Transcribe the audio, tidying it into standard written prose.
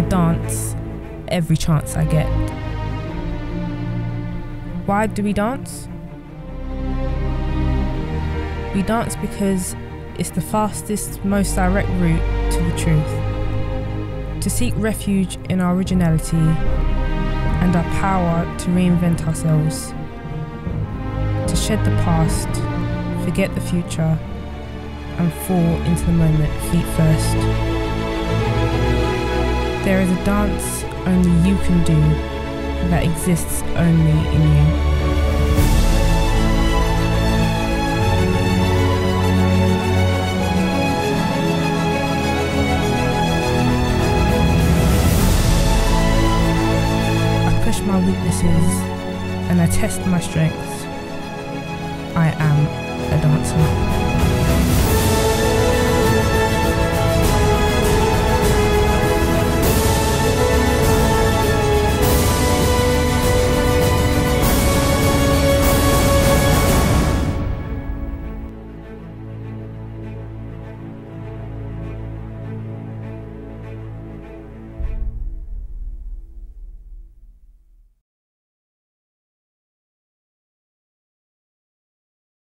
dance every chance I get. Why do we dance? We dance because it's the fastest, most direct route to the truth. To seek refuge in our originality and our power to reinvent ourselves. To shed the past, forget the future, and fall into the moment feet first. There is a dance only you can do that exists only in you. My weaknesses and I test my strengths. I am